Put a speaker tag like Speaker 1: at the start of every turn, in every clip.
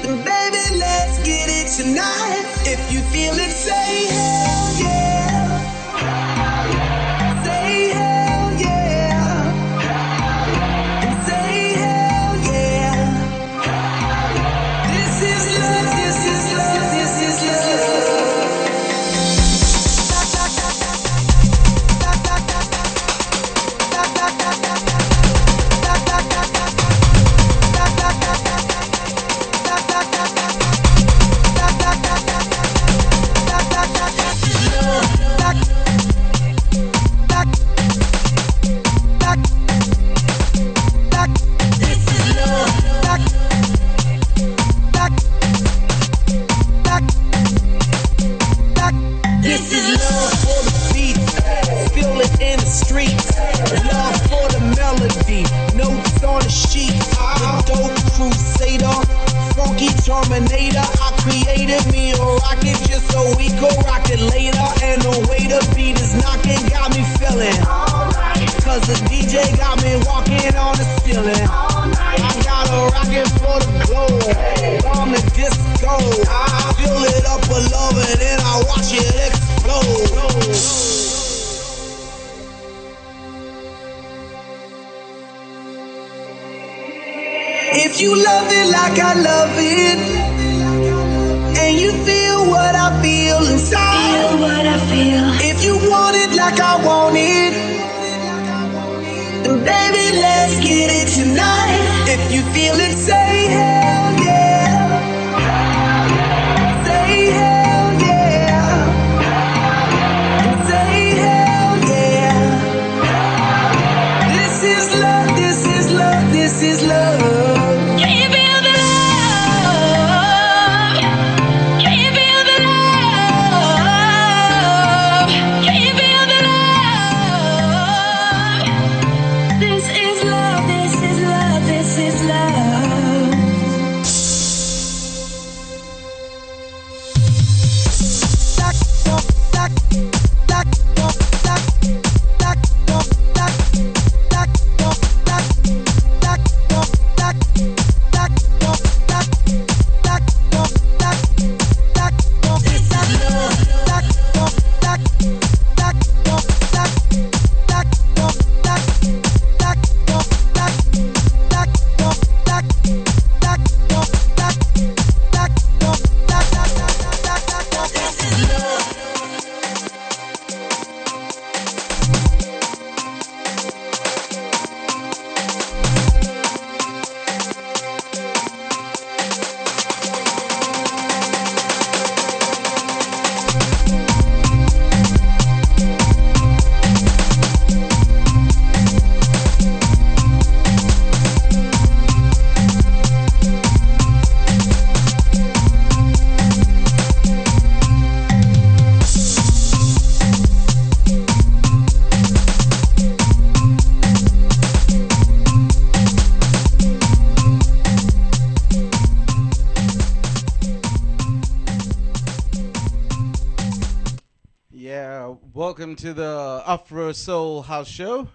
Speaker 1: Baby, let's get it tonight. If you feel it, say hell yeah. Say hell yeah. And say hell yeah. This is love, this is love, this is Terminator, I created me a rocket just so we could rock it later. And the way the beat is knocking got me feeling alright. Cause the DJ got me walking on the ceiling. I got a rocket for the globe, on the disco. I fill it up with love and then I watch it explode. If you love it like I love it, and you feel what I feel inside, if you want it like I want it, then baby, let's get it tonight. If you feel it, say hell yeah. Say hell yeah. And say hell yeah. This is love, this is love, this is love. Welcome to the Afro Soul House Show.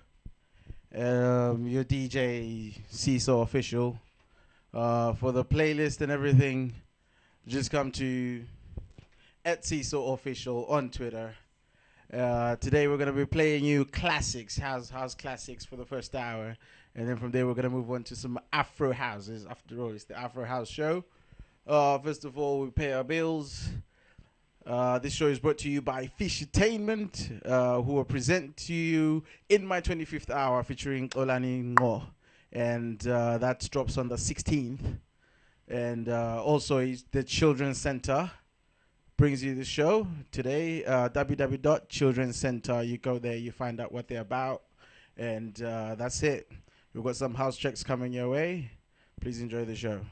Speaker 1: Your DJ Cisso official. For the playlist and everything, just come to @Cisso official on Twitter. Today we're gonna be playing you classics, house classics for the first hour, and then from there we're gonna move on to some Afro houses. After all, it's the Afro House Show. First of all, we pay our bills. This show is brought to you by Fishtainment, who will present to you In My 25th Hour featuring Olani Ngo. And that drops on the 16th. And also the Children's Center brings you the show today. www.childrenscenter. You go there, you find out what they're about. And that's it. We've got some house checks coming your way. Please enjoy the show.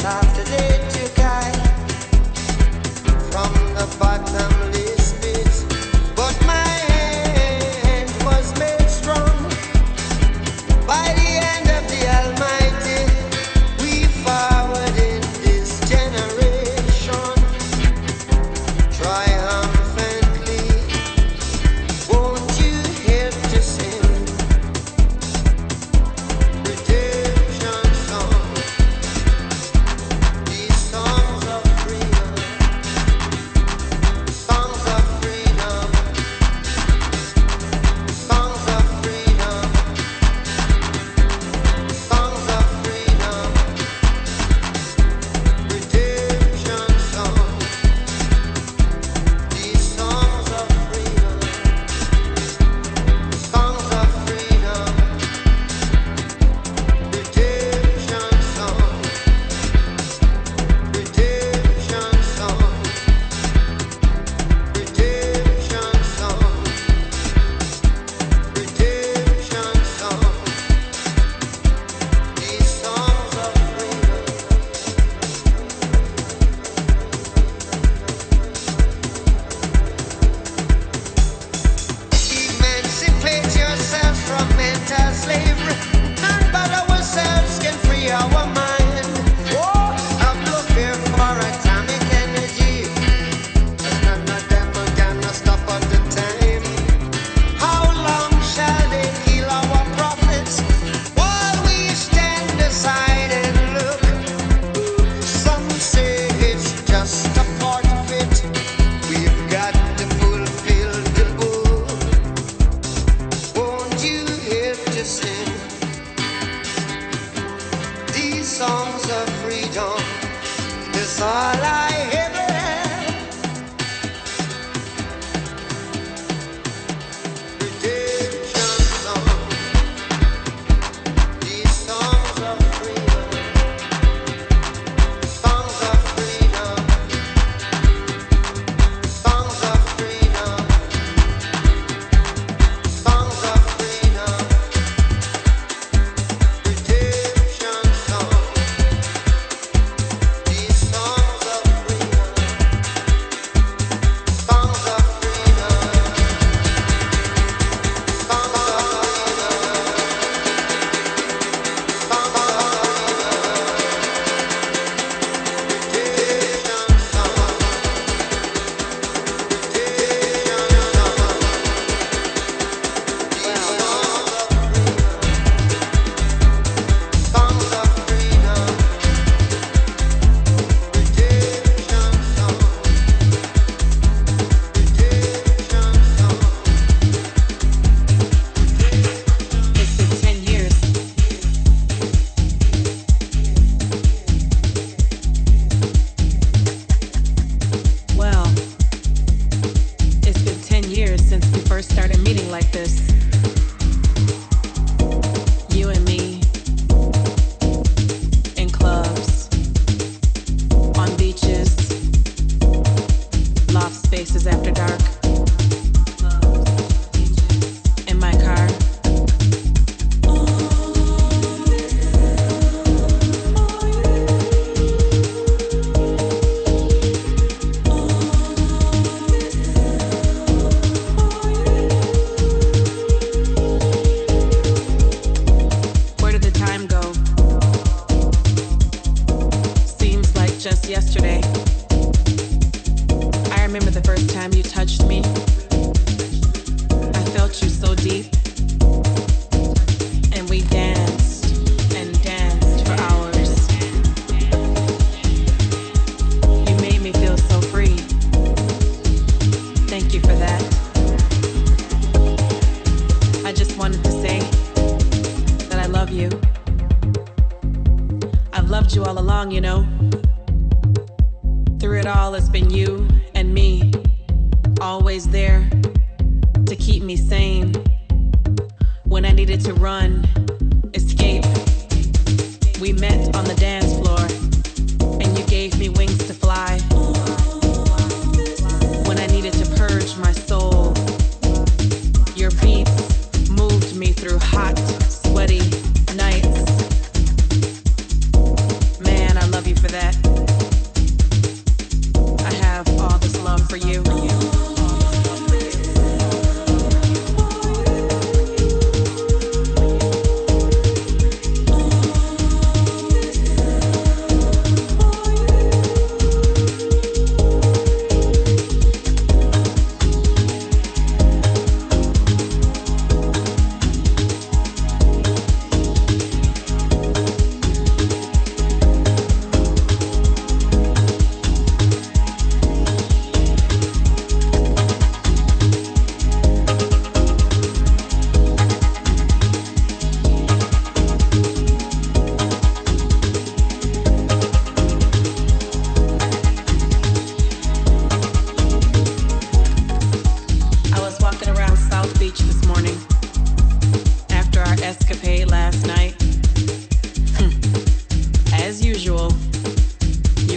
Speaker 2: For that.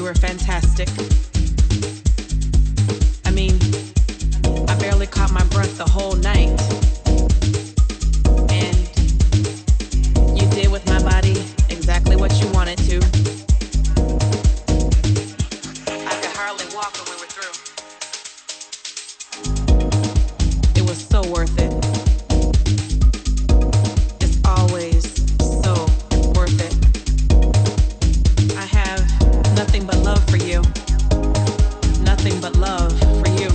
Speaker 2: were fantastic. I mean, I barely caught my breath the whole night. And you did with my body exactly what you wanted to. I could hardly walk when we were through. It was so worth it. It's always so worth it. I have nothing but love for you. Nothing but love for you.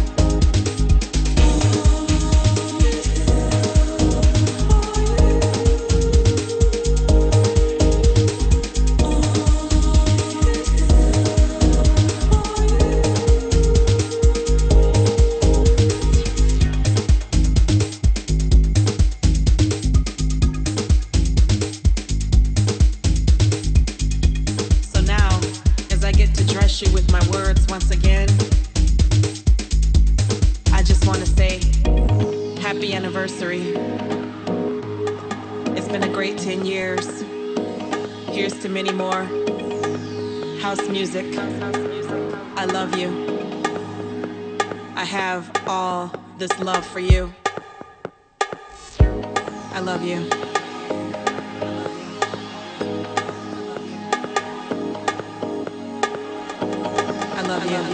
Speaker 2: So now, as I get to dress you with my words once again, I just want to say happy anniversary. It's been a great 10 years. Here's to many more. House music. I love you. I have all this love for you. I love you. I love you.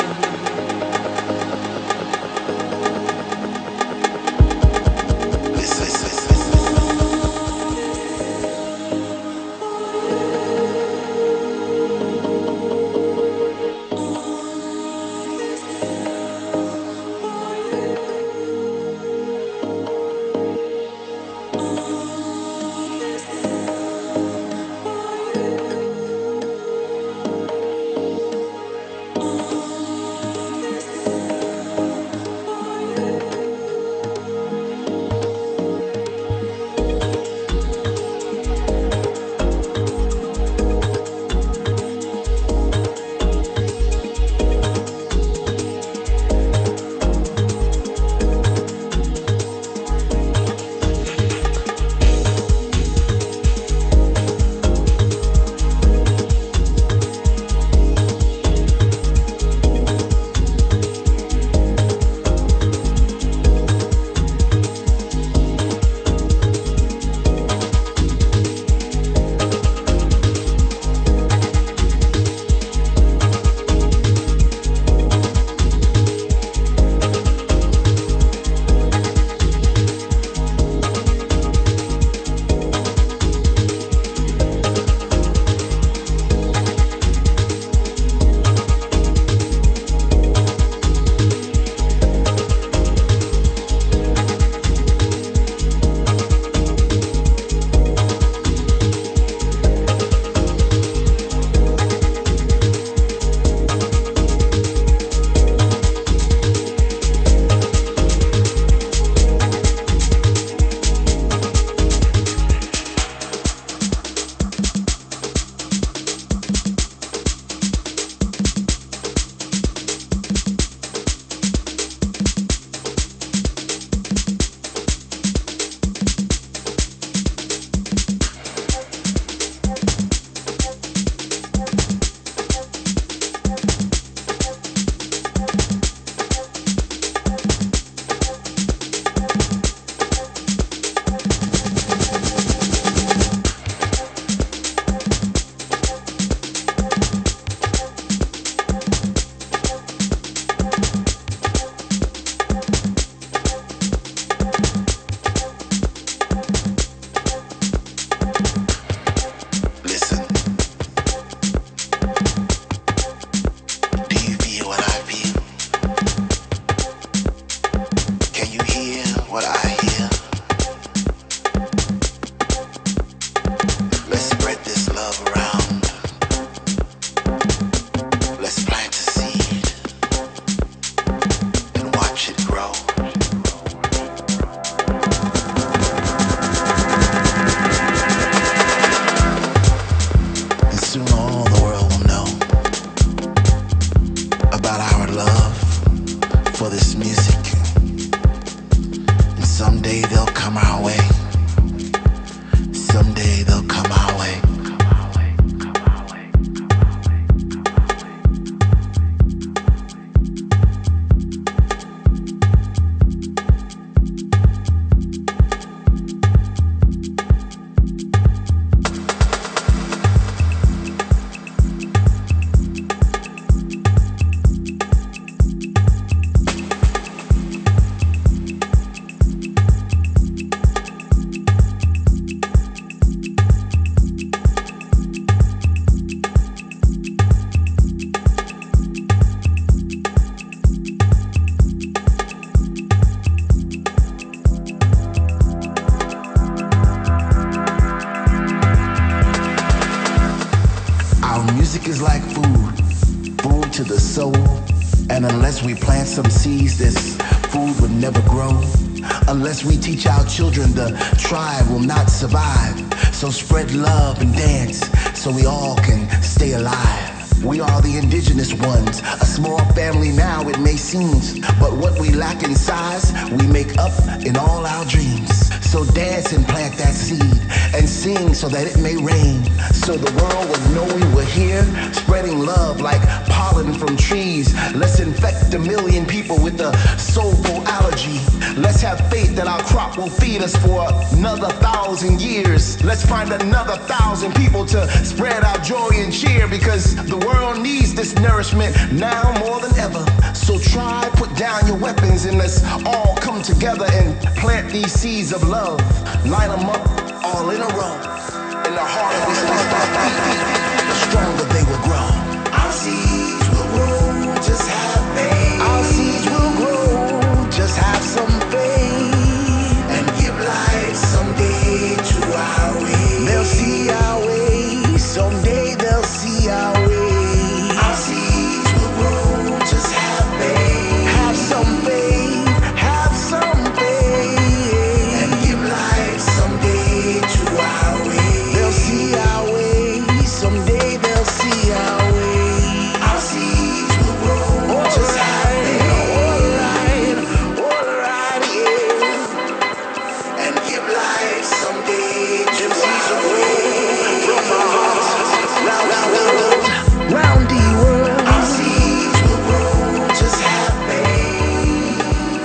Speaker 3: to the soul. And unless we plant some seeds, this food would never grow. Unless we teach our children, the tribe will not survive. So spread love and dance so we all can stay alive. We are the indigenous ones, a small family now it may seem, but what we lack in size, we make up in all our dreams. So dance and plant that seed, and sing so that it may rain, so the world will know we were here, spreading love like pollen from trees. Let's infect 1 million people with a soulful allergy. Let's have faith that our crop will feed us for another 1,000 years. Let's find another 1,000 people to spread our joy and cheer, because the world needs this nourishment now more than ever. So try, put down your weapons, and let's all come together and plant these seeds of love. Line them up all in a row. And the harder we stomp our feet, the stronger they will grow. Our seeds will grow, just have faith. Our seeds will grow, just have some faith. And give light someday to our way. They'll see our way, someday they'll see our way. Our seeds will grow, just have faith. Have some faith, have some faith. And give light someday to our way. They'll see our way, someday they'll see our way. Our seeds will grow, just have faith. Alright, yeah. And give light someday to our way. From our hearts, round the world. Our seeds will grow, just have faith.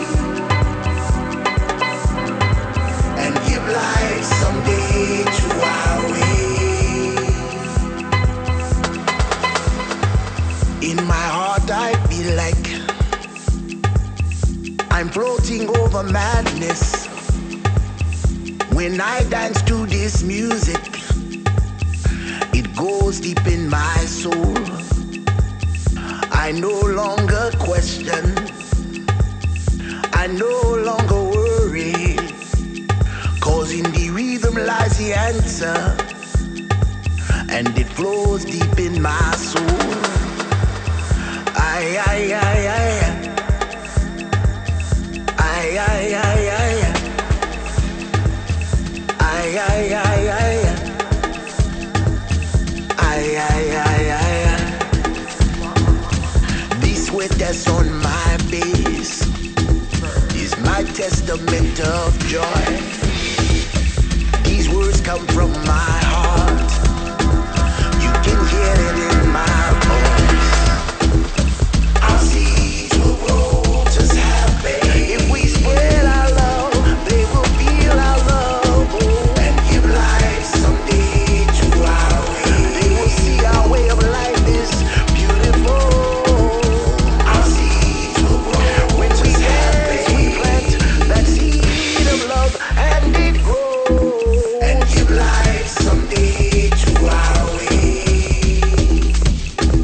Speaker 3: And give light someday to our way. In my heart I feel like I'm floating over madness. When I dance to this music, it goes deep in my soul. I no longer question, I no longer worry, 'cause in the rhythm lies the answer, and it flows deep in my soul. Ay, ay, ay, ay, ay, ay, ay, ay, ay, ay, ay, ay. Ay, ay, ay, ay, ay. This sweat that's on my face is my testament of joy. These words come from my heart. You can hear it in my voice. Our seeds will grow, just have faith. If we spread our love, they will feel our love. Oh, and give light someday to our way. They will see our way of life is beautiful. Our seeds will grow, when we dance, we plant that seed of love, and it grows. And give light someday to our way.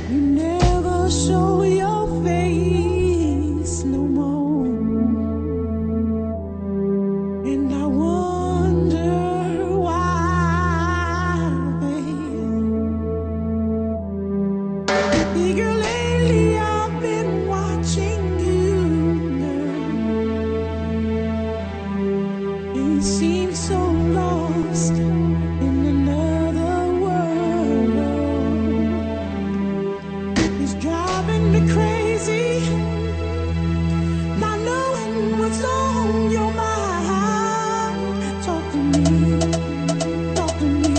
Speaker 4: You never show your face no more. And I wonder why, babe. Girl, lately I've been watching you, girl. You seem so lost in another world. It's driving me crazy, not knowing what's on your mind. Talk to me, talk to me,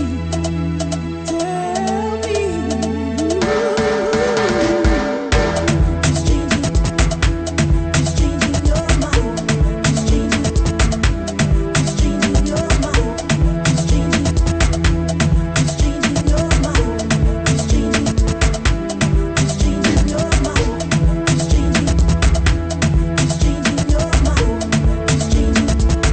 Speaker 4: tell me. It's changing your mind. It's changing your mind. It's changing your mind. It's changing your mind. It's changing your mind. It's changing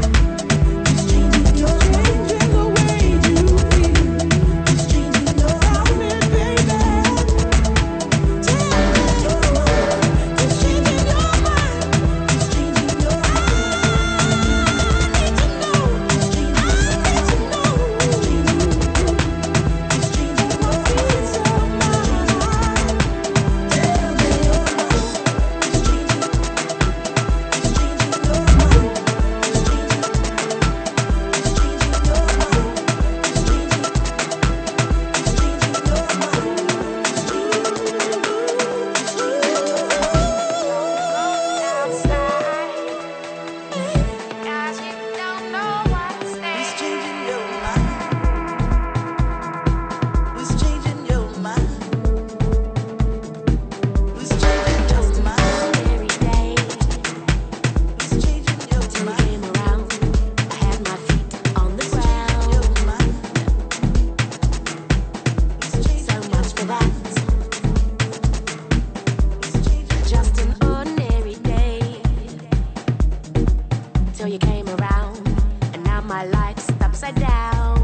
Speaker 4: your changing the way you feel. It's changing your mind, baby. Tell me your mind. It's changing your mind. It's changing your mind. I need to know. It's changing. I need to know. It's changing. It's changing my peace of mind. Tell me your mind. It's changing. It's changing your mind. It's changing. It's changing your mind. It's changing. It's changing your mind. It's changing your mind. It's changing your mind. It's changing your mind. I had my feet on the ground. Your mind. It's changing so much for that. It's changing just an ordinary day till you came around, and now my life's upside down.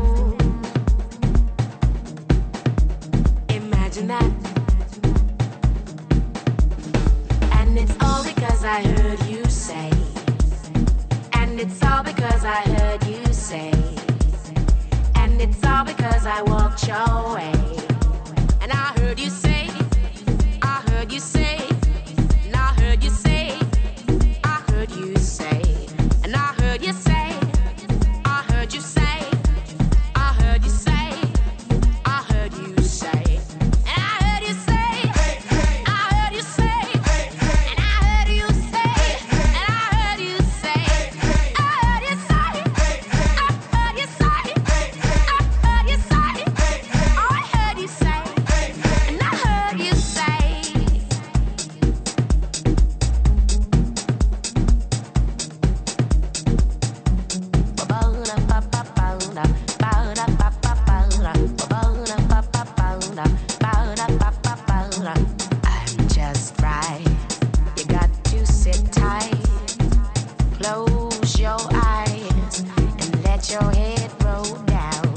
Speaker 4: Imagine that. And it's all because I heard you say. And it's all because I heard you say. And it's all because I walked your way. And I heard you say, I heard you say, and I heard you say, I heard you say, and I heard you say, I heard you say, I heard you say, I heard you say, and I heard you say, I heard you say, and I heard you say, and I heard you say, I heard you say, I heard you say, I heard you say, I heard you say, and I heard you say. I'm just right. You got to sit tight. Close your eyes and let your head roll down.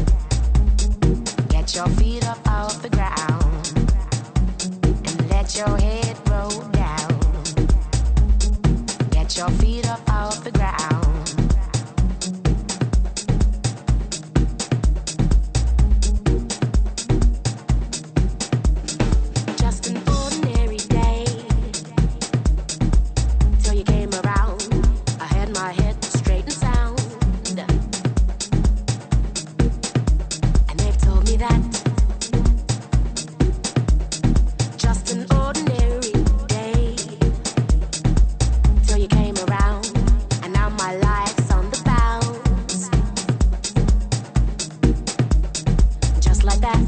Speaker 4: Get your feet up off the ground and let your head roll down. Get your feet up off the ground. Just an ordinary day till you came around. I had my head straight and sound, and they've told me that. Just an ordinary day till you came around, and now my life's on the bounce, just like that.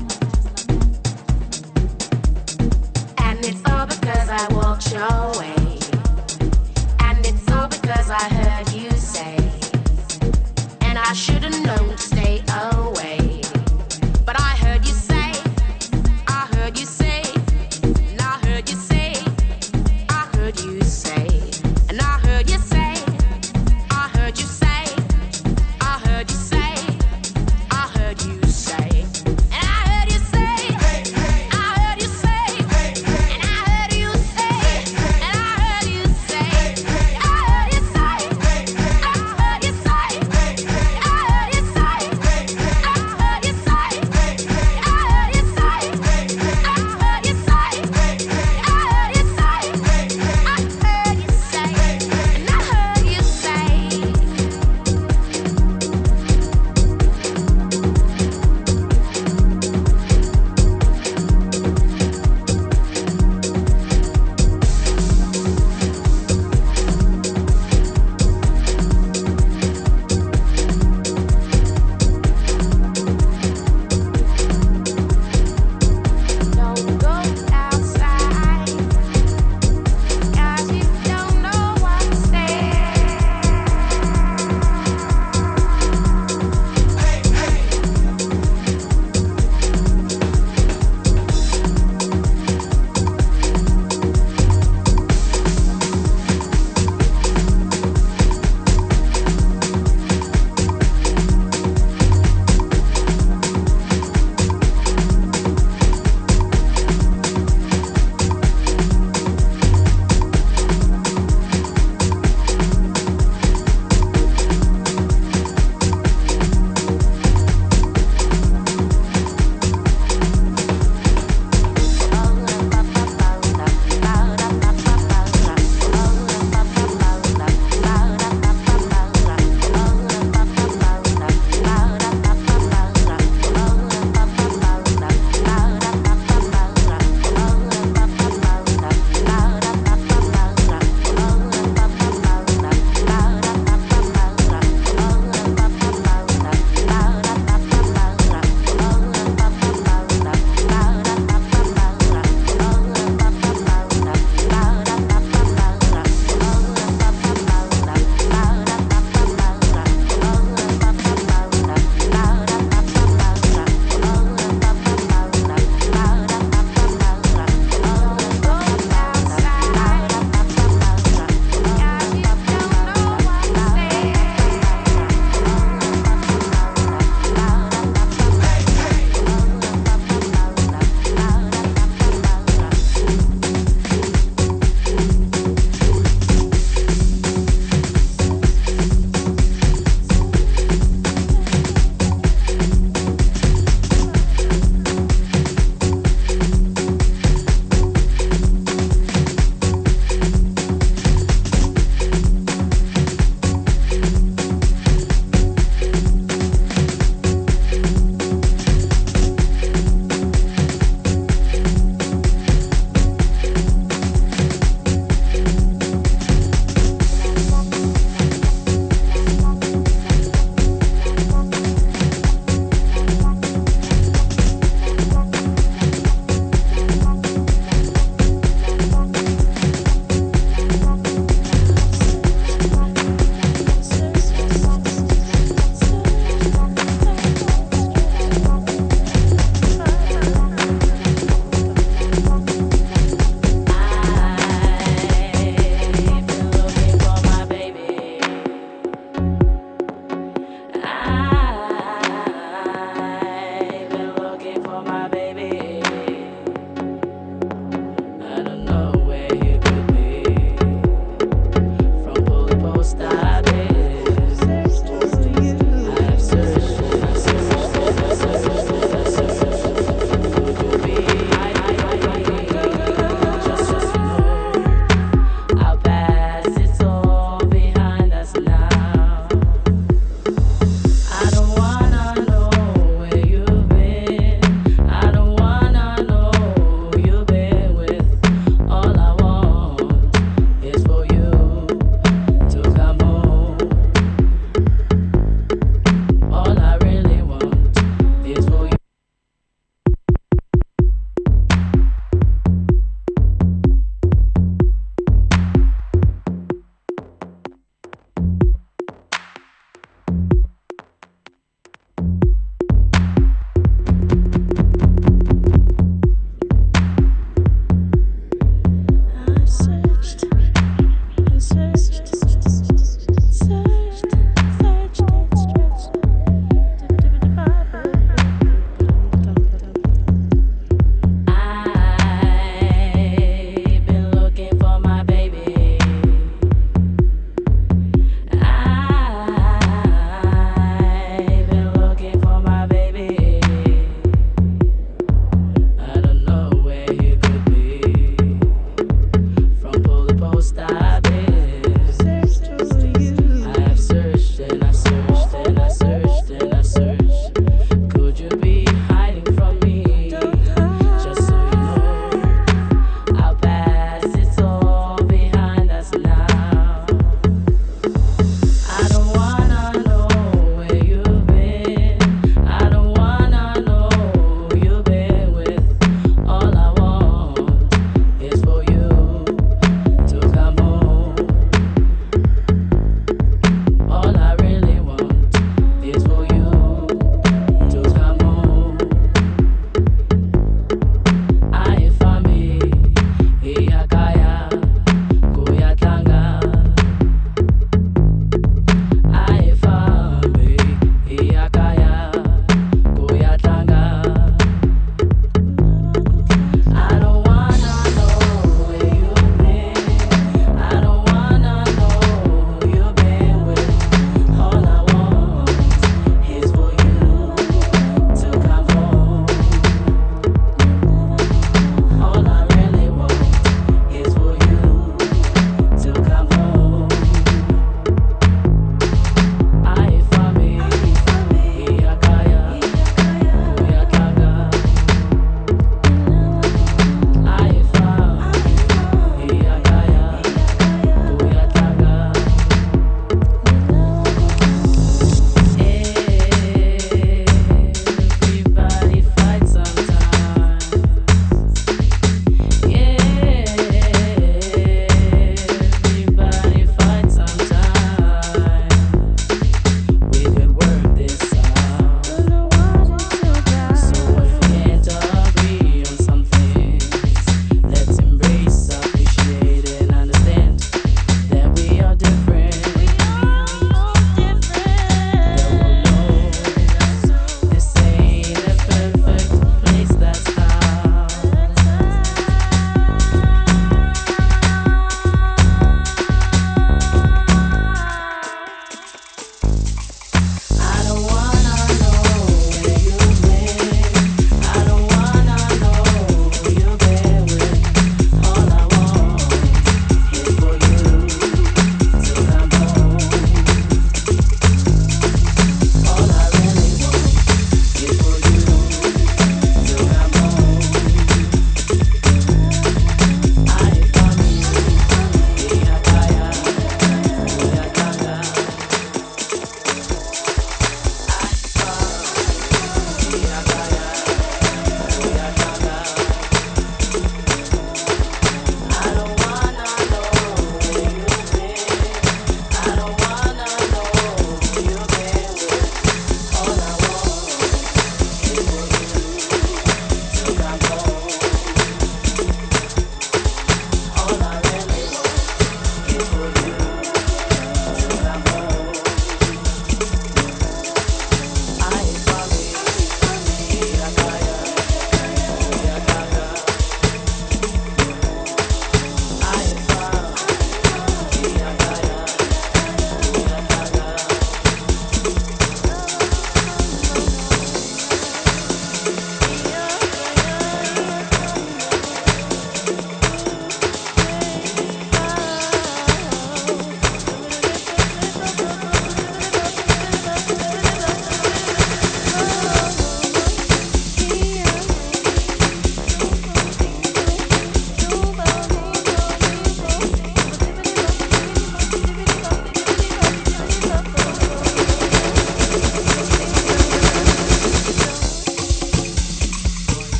Speaker 4: And it's all because I walked your way. And it's all because I heard you say. And I should've known to stay away. But I heard you say, I heard you say, and I heard you say, I heard you say, and I heard you say, I heard you say, I heard you say, I heard you say, and I heard you say, I heard you say,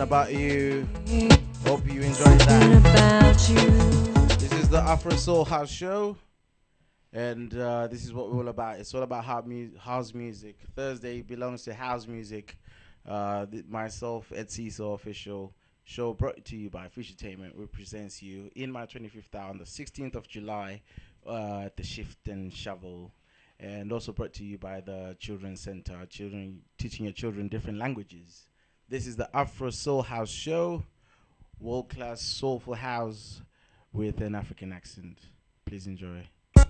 Speaker 1: About You. Hope you enjoyed that. This is the Afro Soul House Show, and this is what we're all about. It's all about house music. Thursday belongs to house music. Myself, Cisso official show brought to you by Fish Entertainment represents you in my 25th hour on the 16th of July at the Shift and Shovel, and also brought to you by the Children's Center, teaching your children different languages. This is the Afro Soul House Show, world-class soulful house with an African accent. Please enjoy.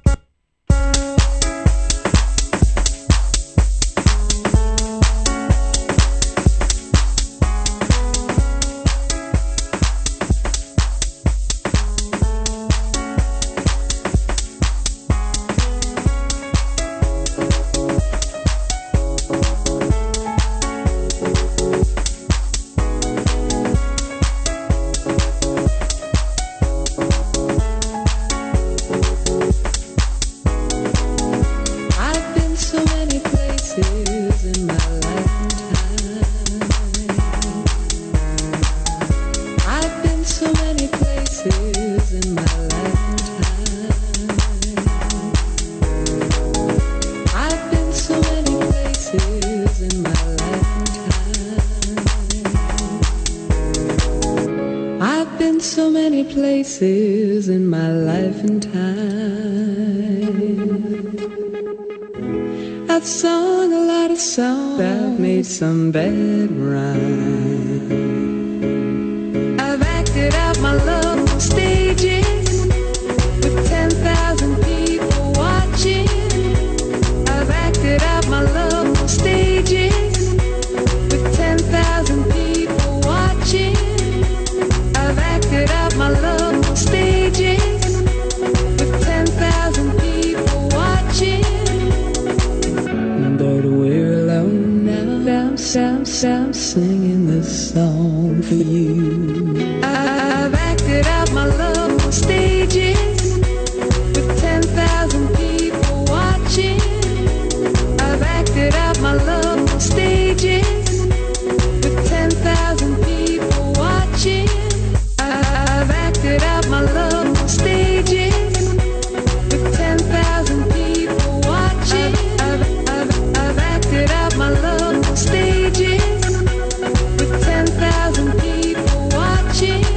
Speaker 5: Places in my life and time. I've sung a lot of songs, I've made some bad rhymes. I've acted out my love on stages with 10,000 people watching. I've acted out my love on stages with 10,000 people watching. I've acted out my love on stages with 10,000 people watching. But we're alone now. I'm singing this song for you. I've acted out my love on stages with 10,000 people watching. I've acted out my love on stages with 10,000 people watching. I've acted out my love on stages with 10,000 people watching. I've acted out my love on stages with 10,000 people watching.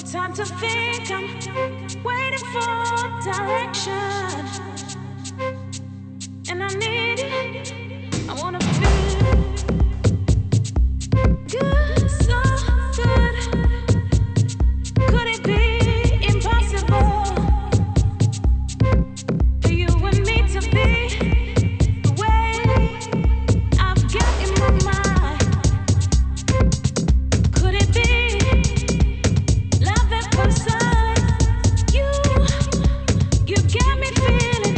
Speaker 2: time to think. I'm waiting for direction, and I need it. I wanna feel good, so good. Could it be impossible for you and me to be the way I've got in my mind? Could it be love at first sight? You got me feeling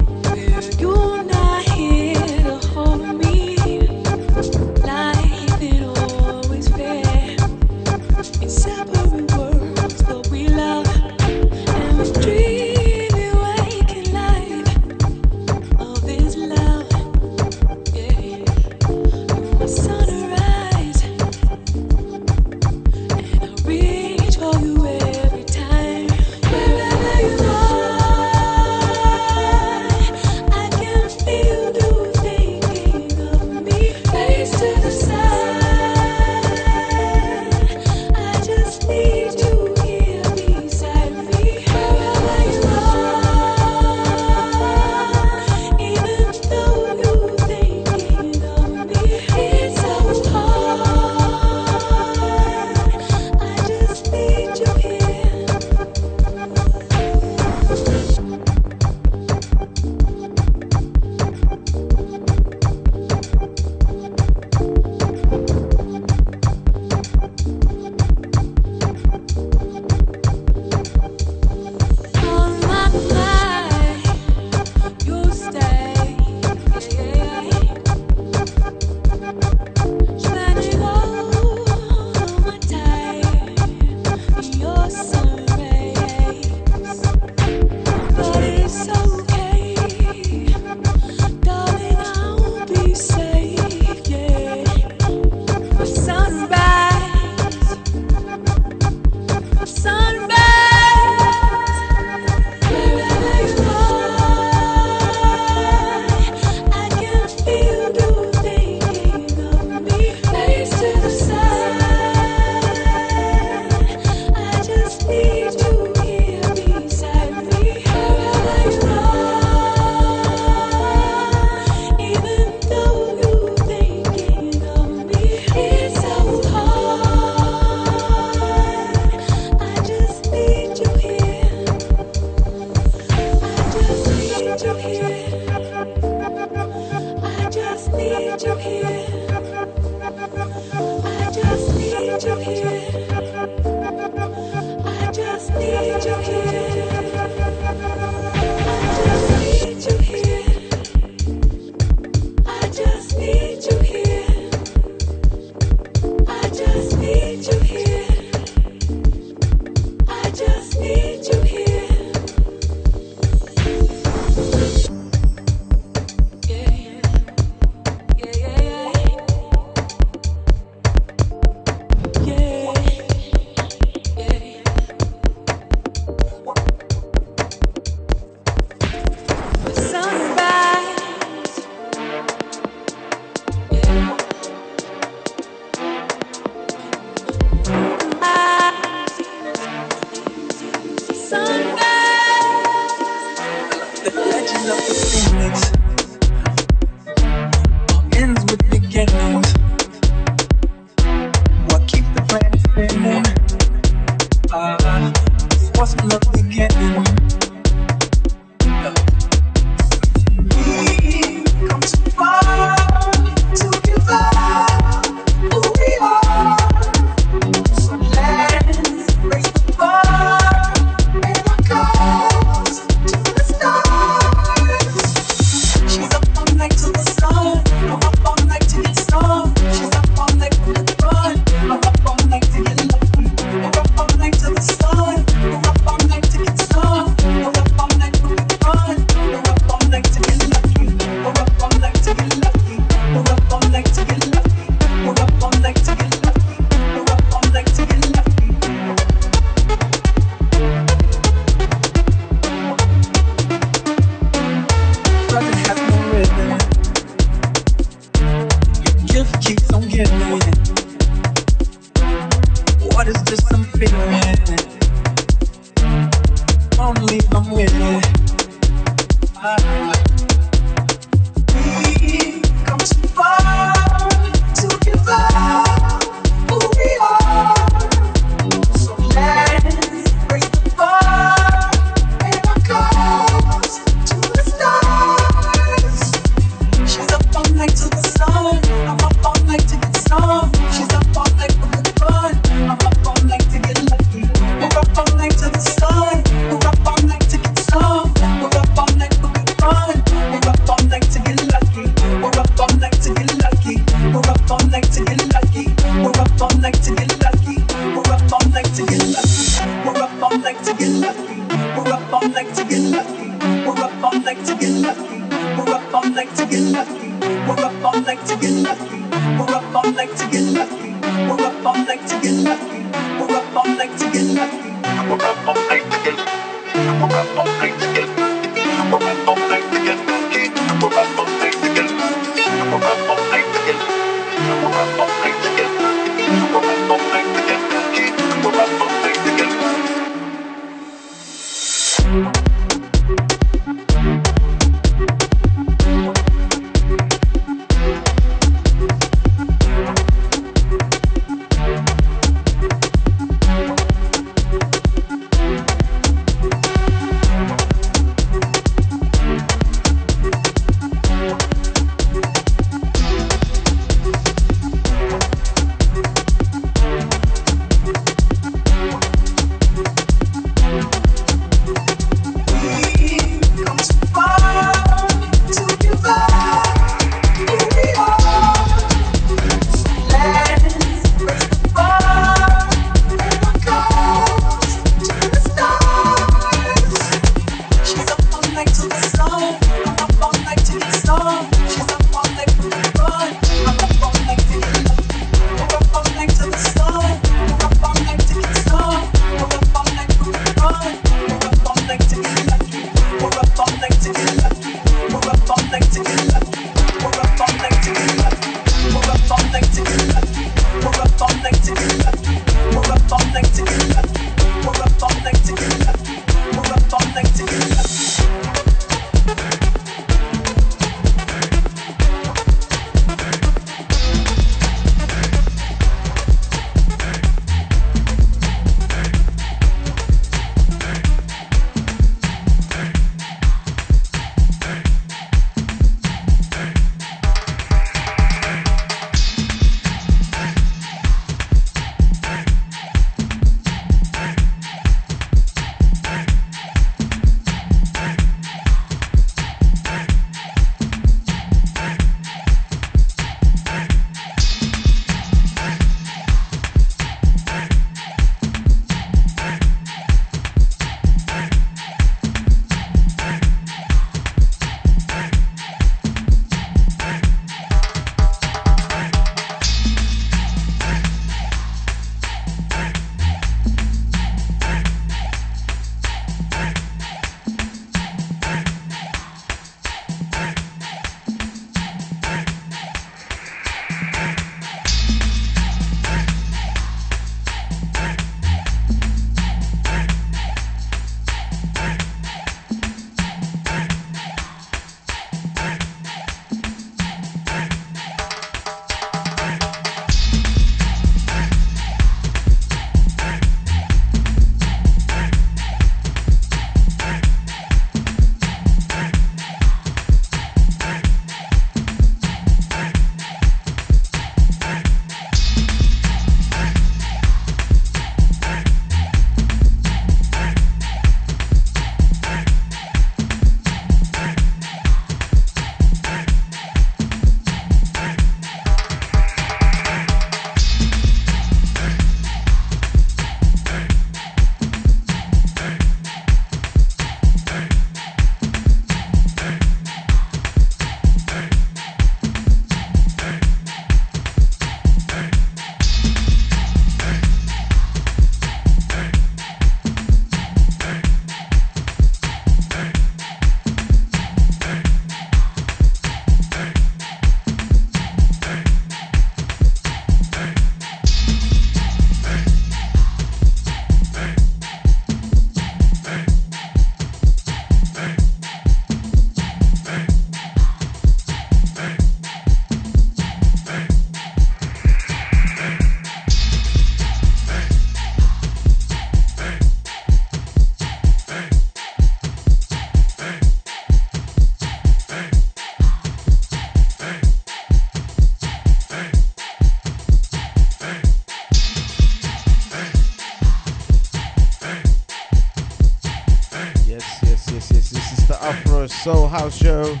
Speaker 1: This is the Afro Soul House Show.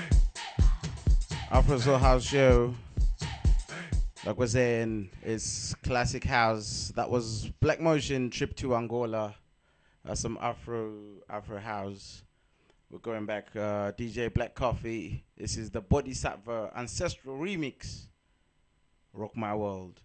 Speaker 1: Afro Soul House Show. Like we're saying, it's classic house. That was Black Motion Trip to Angola. Some Afro house. We're going back. DJ Black Coffee. This is the Bodhisattva Ancestral Remix. Rock My World.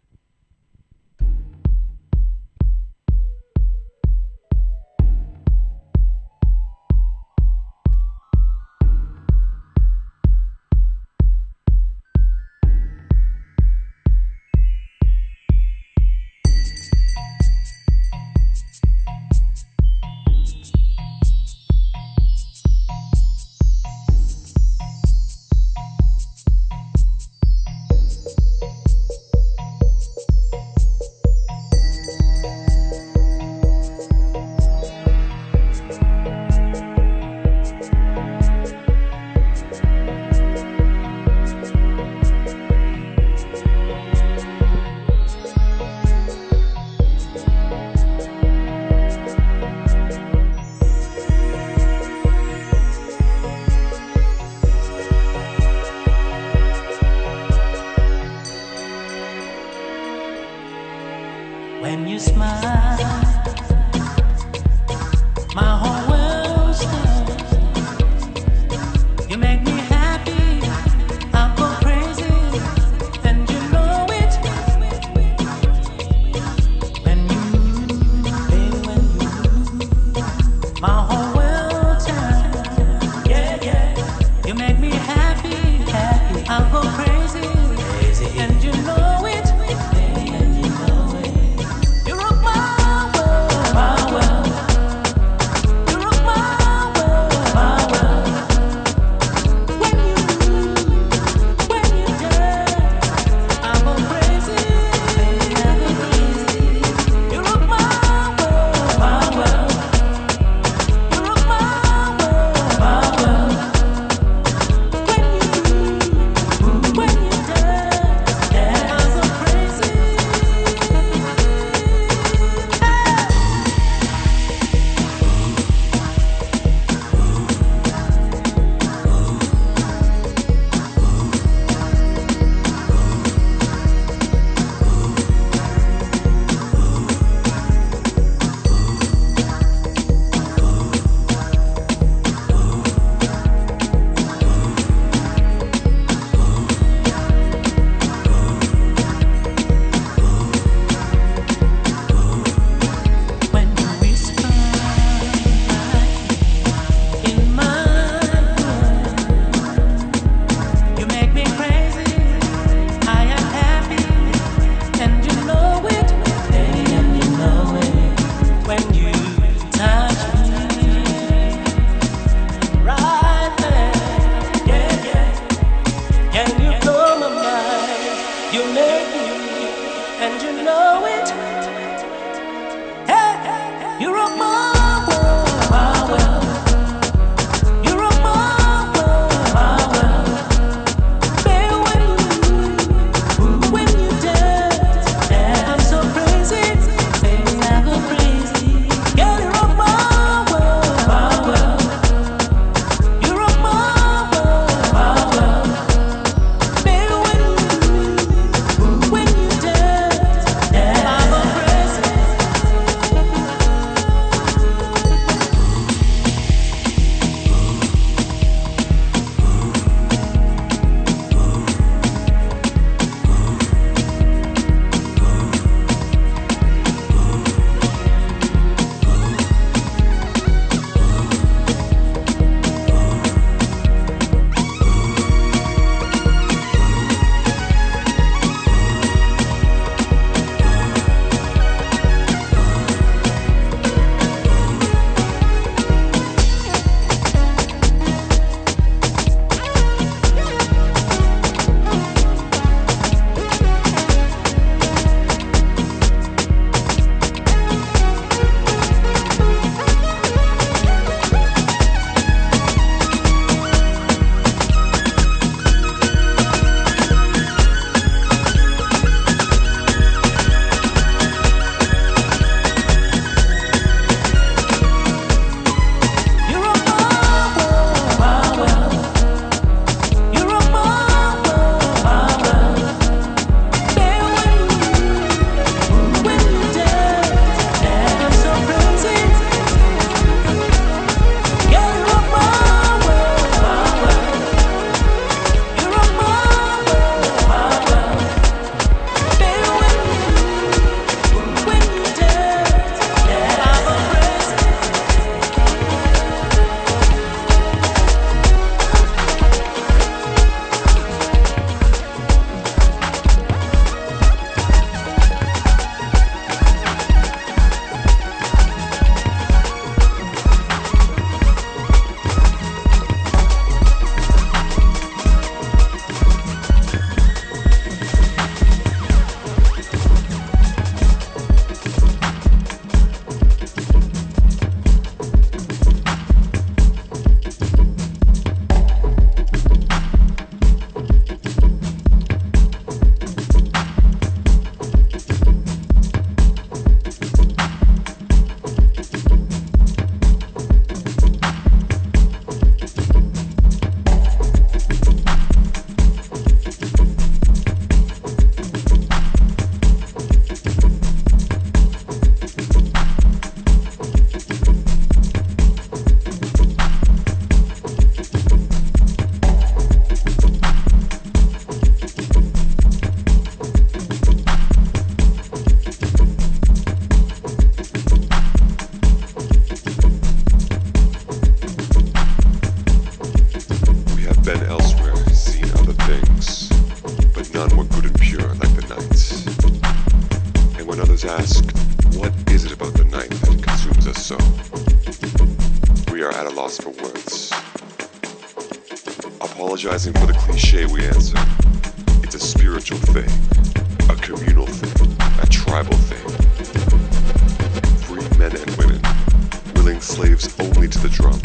Speaker 6: lost for words. Apologizing for the cliche we answer. It's a spiritual thing, a communal thing, a tribal thing. Free men and women, willing slaves only to the drum.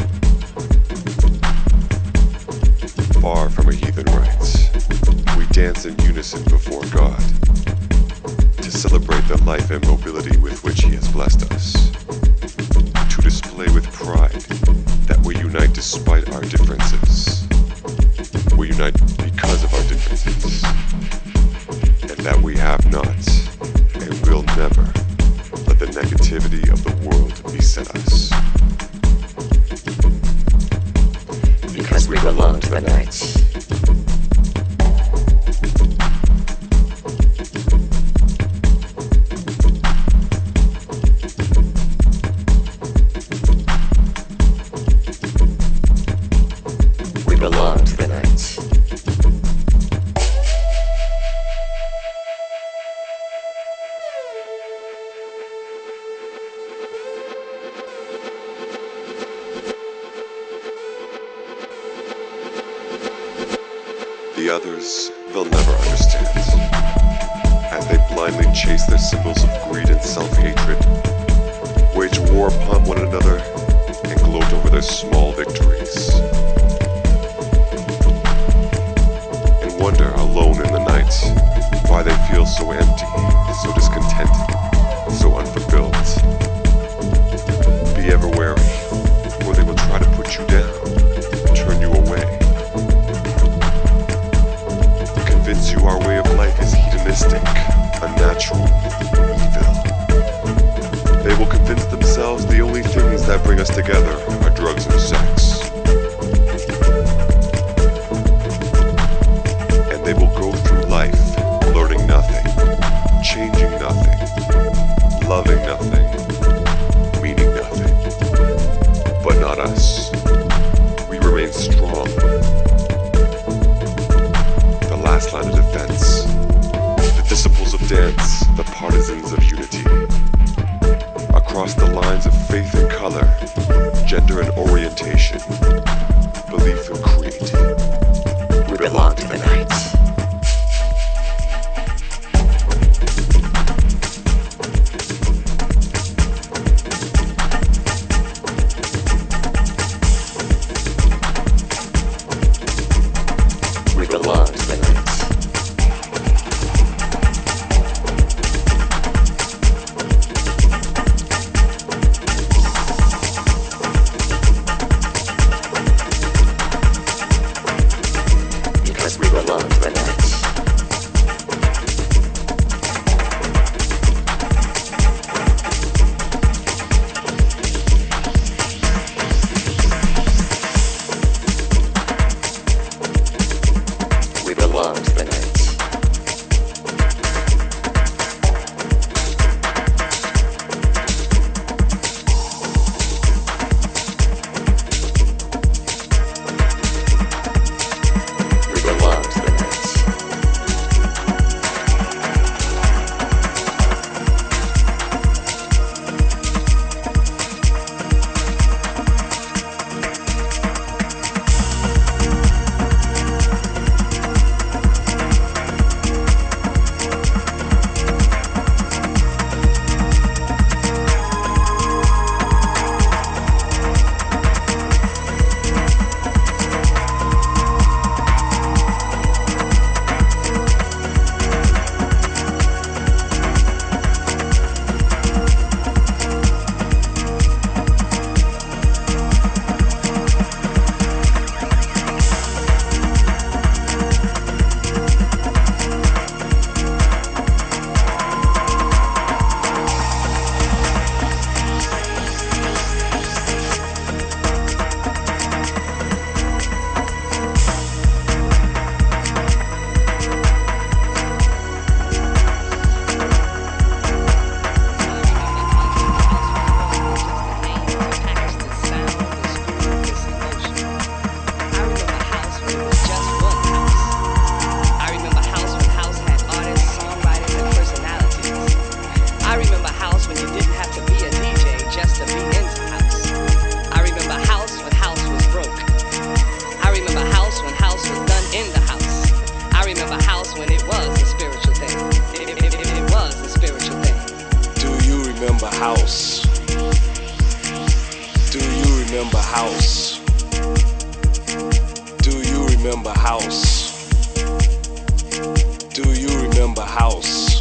Speaker 6: Far from a heathen rite, we dance in unison before God to celebrate the life and mobility with which He has blessed us. To display with pride that we unite despite our differences. We unite because of our differences. And that we have not and will never let the negativity of the world beset us.
Speaker 7: Because we belong to the night. We belong to the night.
Speaker 6: The others, they'll never understand. As they blindly chase their symbols of greed and self-hatred, wage war upon one another, and gloat over their small victories. And wonder, alone in the night, why they feel so empty, so discontented, so unfulfilled. Be ever wary, or they will try to put you down, turn you away. Convince you our way of life is hedonistic, unnatural, evil. They will convince themselves the only things that bring us together are drugs and sex. And they will go through life learning nothing, changing nothing, loving nothing, meaning nothing. But not us. We remain strong. The last line of defense. The disciples of dance, the partisans of unity. Across the lines of faith and color, gender and orientation, belief and creed.
Speaker 7: We belong to the night. We belong to the night.
Speaker 8: remember house? Do you remember house?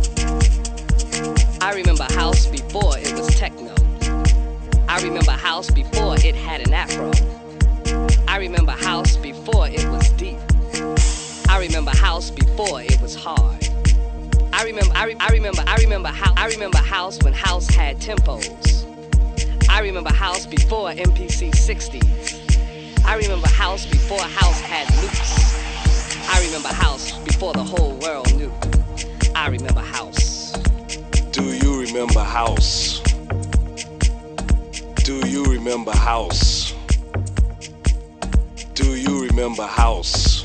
Speaker 9: I remember house before it was techno. I remember house before it had an afro. I remember house before it was deep. I remember house before it was hard. I remember house when house had tempos. I remember house before MPC 60s. I remember house before house had loops. I remember house before the whole world knew. I remember house.
Speaker 8: Do you remember house? Do you remember house? Do you remember house?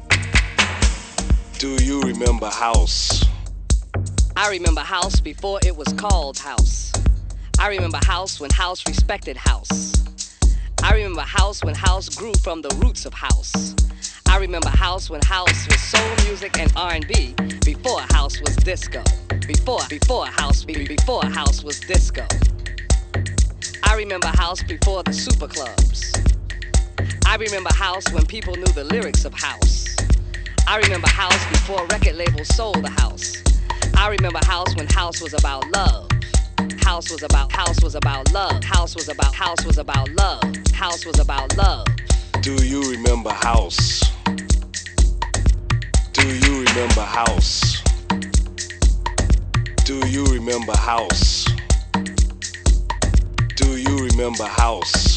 Speaker 8: Do you remember house?
Speaker 9: I remember house before it was called house. I remember house when house respected house. I remember house when house grew from the roots of house. I remember house when house was soul music and R&B before house was disco. Before house was disco. I remember house before the super clubs. I remember house when people knew the lyrics of house. I remember house before record labels sold the house. I remember house when house was about love. House was about love. House was about love. House was about love.
Speaker 8: Do you remember house? Do you remember house? Do you remember house? Do you remember house?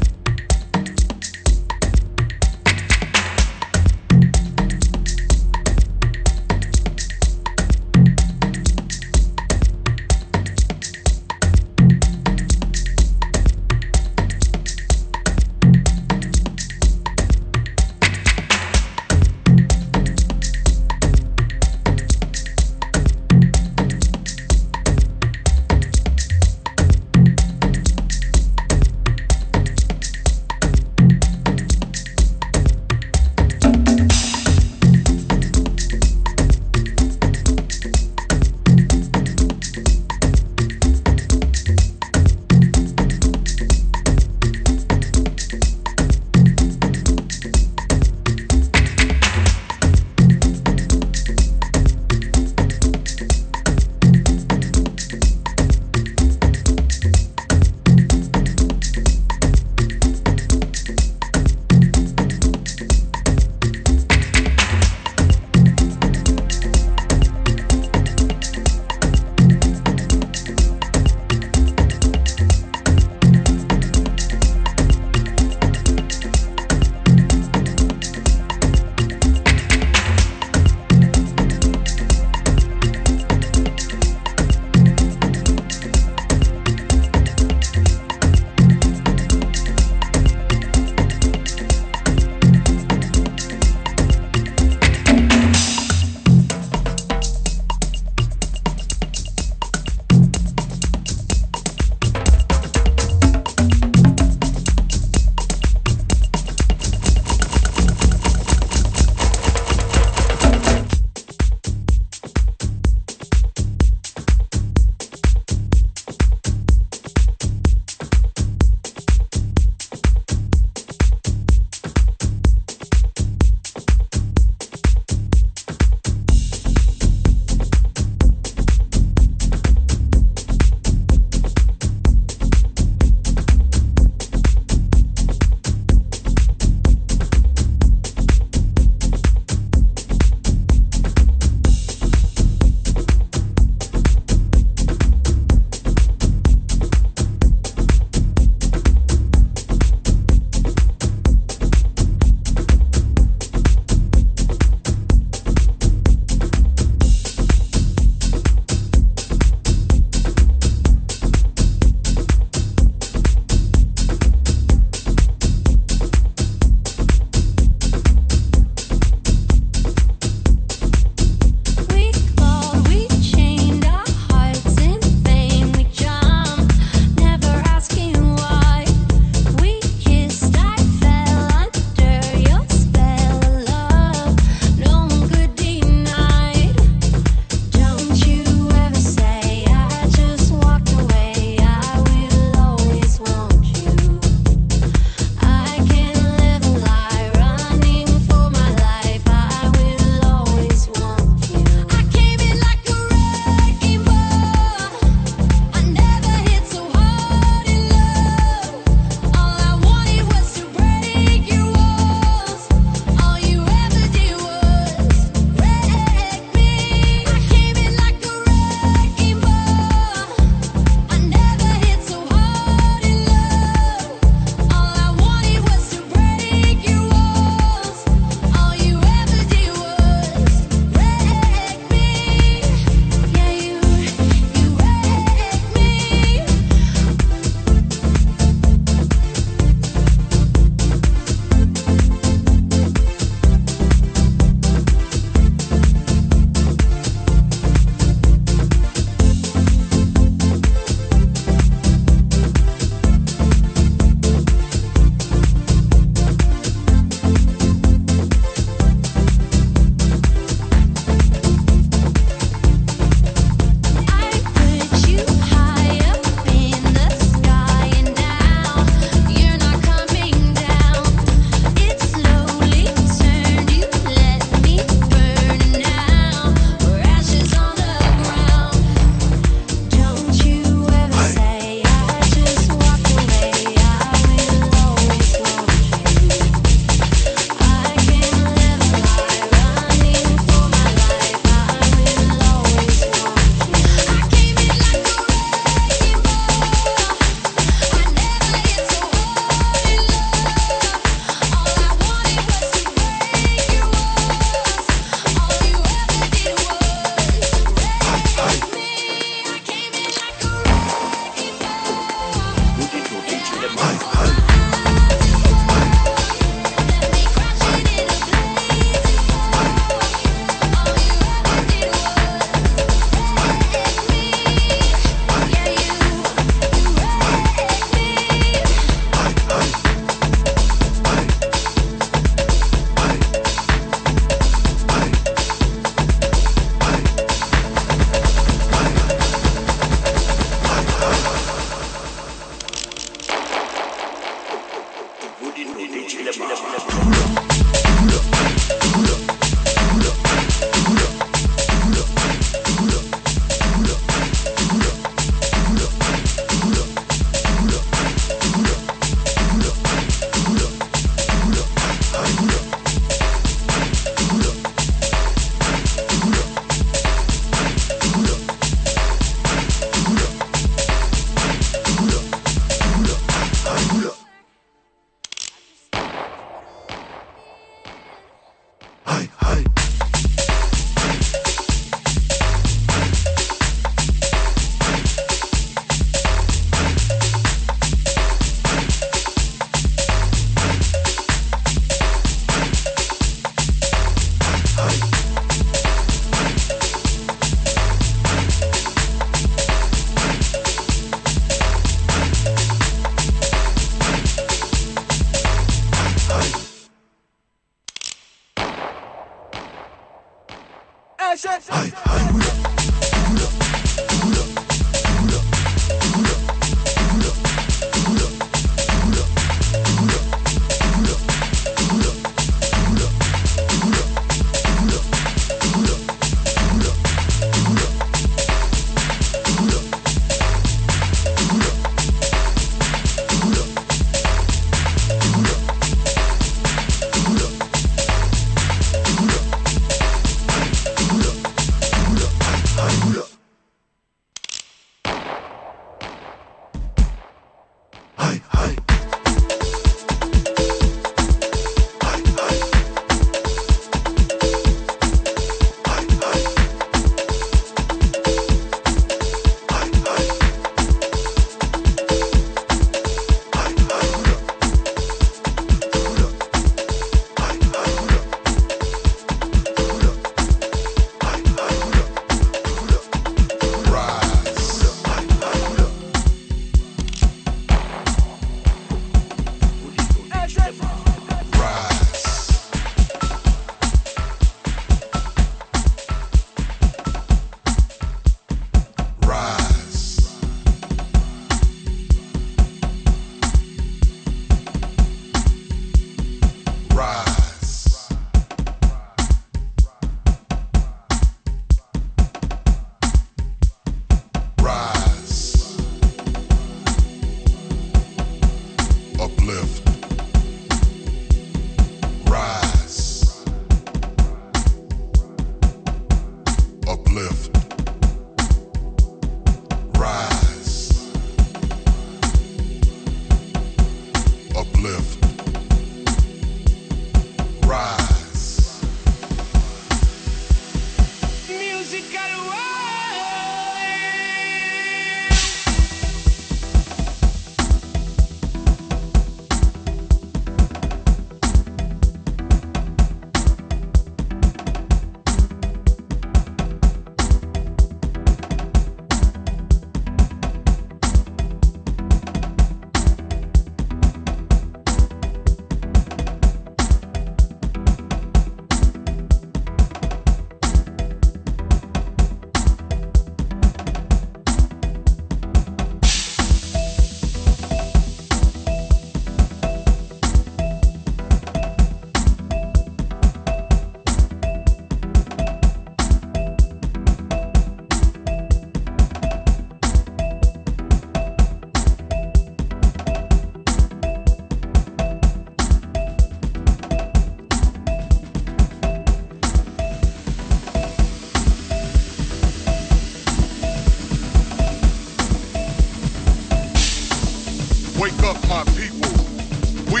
Speaker 10: Wake up, my people. We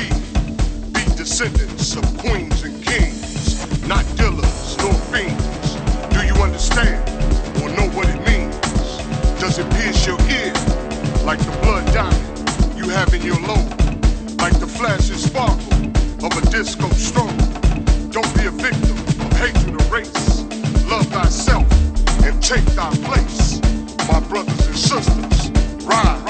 Speaker 10: be descendants of queens and kings, not dealers nor fiends. Do you understand or know what it means? Does it pierce your ear like the blood diamond you have in your lobe? Like the flash and sparkle of a disco strobe? Don't be a victim of hatred or race. Love thyself and take thy place. My brothers and sisters, rise.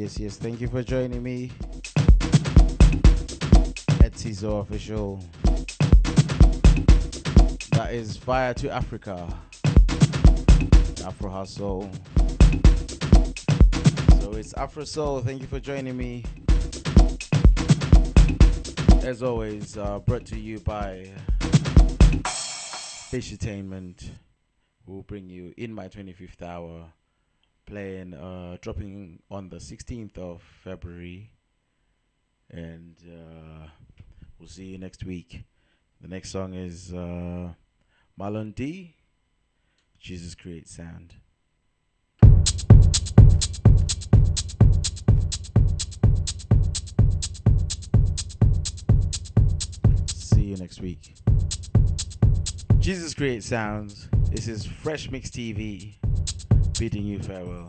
Speaker 1: yes. Thank you for joining me at Cisso Official. That is Fire to Africa, Afro House Soul. So it's Afro Soul. Thank you for joining me. As always, brought to you by Fish Entertainment. We'll bring you in my 25th hour, playing, dropping on the 16th of February, and we'll see you next week. The next song is Marlon D, Jesus Creates Sound. See you next week. Jesus Creates Sounds. This is Fresh Mix TV bidding you farewell.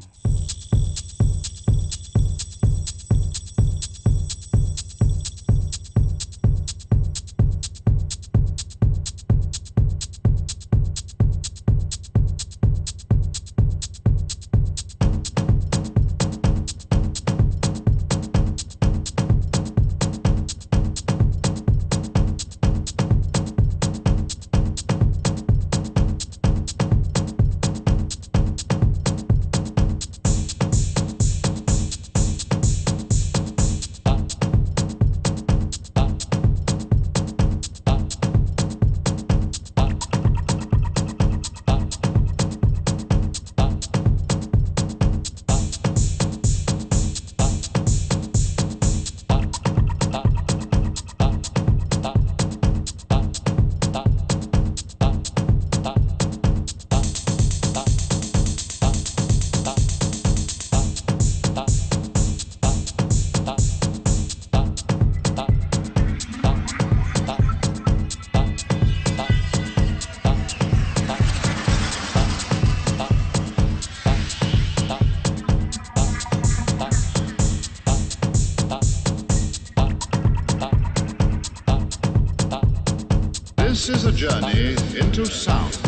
Speaker 11: This is a journey into sound.